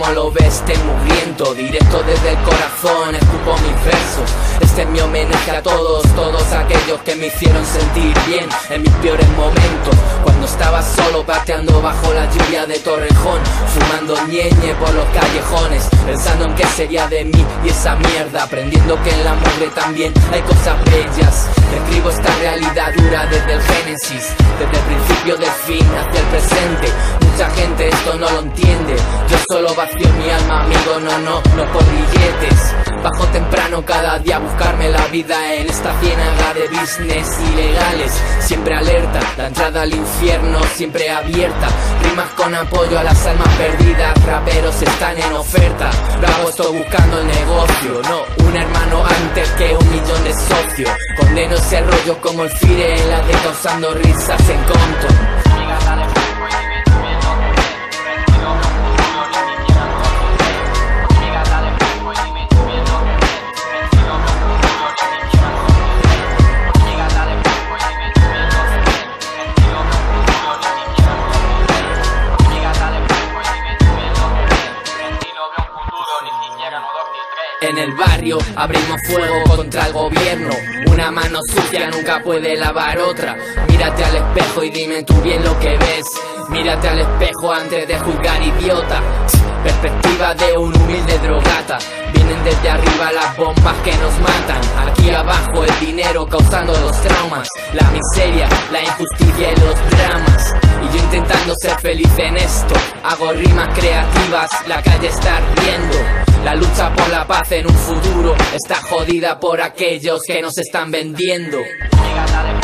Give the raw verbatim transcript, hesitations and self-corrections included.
como lo ves, te mugriento, directo desde el corazón, escupo mis versos. Este es mi homenaje a todos, todos aquellos que me hicieron sentir bien en mis peores momentos, cuando estaba solo pateando bajo la lluvia de Torrejón, fumando ñeñe por los callejones, pensando en qué sería de mí y esa mierda, aprendiendo que en la mugre también hay cosas bellas. Escribo esta realidad dura desde el génesis, desde el principio del fin hasta el presente. Mucha gente esto no lo entiende, yo solo vacío mi alma, amigo, no, no, no por billetes. Bajo temprano cada día a buscarme la vida en esta ciénaga de business ilegales. Siempre alerta, la entrada al infierno siempre abierta. Rimas con apoyo a las almas perdidas, raperos están en oferta. Bravo, estoy buscando el negocio, no un hermano antes que un millón de socios. Condeno ese rollo como el Fire en la de causando risas en Compton. En el barrio abrimos fuego contra el gobierno. Una mano sucia nunca puede lavar otra. Mírate al espejo y dime tú bien lo que ves. Mírate al espejo antes de juzgar, idiota. Perspectiva de un humilde drogata. Vienen desde arriba las bombas que nos matan. Aquí abajo el dinero causando los traumas, la miseria, la injusticia y los dramas. Y yo intentando ser feliz en esto, hago rimas creativas, la calle está ardiendo. La lucha por la paz en un futuro está jodida por aquellos que nos están vendiendo.